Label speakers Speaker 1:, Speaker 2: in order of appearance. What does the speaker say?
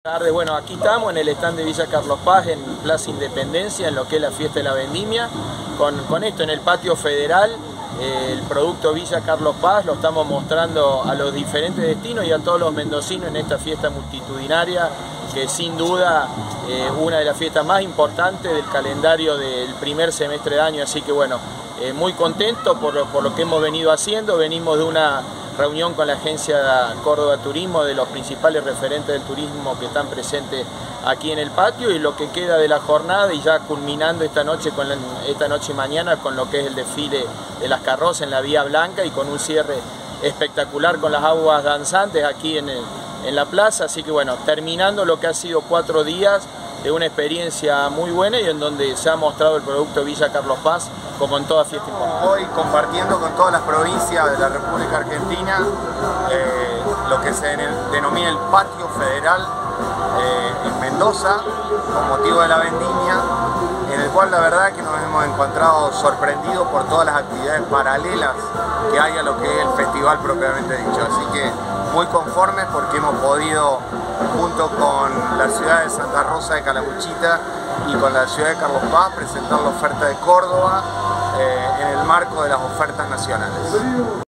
Speaker 1: Tarde, bueno, aquí estamos en el stand de Villa Carlos Paz, en Plaza Independencia, en lo que es la fiesta de la vendimia. Con esto en el patio federal, el producto Villa Carlos Paz lo estamos mostrando a los diferentes destinos y a todos los mendocinos en esta fiesta multitudinaria, que sin duda una de las fiestas más importantes del calendario del primer semestre de año. Así que bueno, muy contento por lo que hemos venido haciendo. Venimos de una reunión con la agencia Córdoba Turismo, de los principales referentes del turismo que están presentes aquí en el patio, y lo que queda de la jornada, y ya culminando esta noche y mañana con lo que es el desfile de las carrozas en la Vía Blanca, y con un cierre espectacular con las aguas danzantes aquí en la plaza. Así que bueno, terminando lo que ha sido 4 días de una experiencia muy buena y en donde se ha mostrado el producto Villa Carlos Paz como en toda fiesta importante.
Speaker 2: Hoy compartiendo con todas las provincias de la República Argentina lo que se denomina el patio federal en Mendoza, con motivo de la vendimia, en el cual la verdad que nos hemos encontrado sorprendidos por todas las actividades paralelas que hay a lo que es el festival propiamente dicho. Así que muy conformes porque hemos podido, junto con la ciudad de Santa Rosa de Calamuchita y con la ciudad de Carlos Paz, presentar la oferta de Córdoba en el marco de las ofertas nacionales.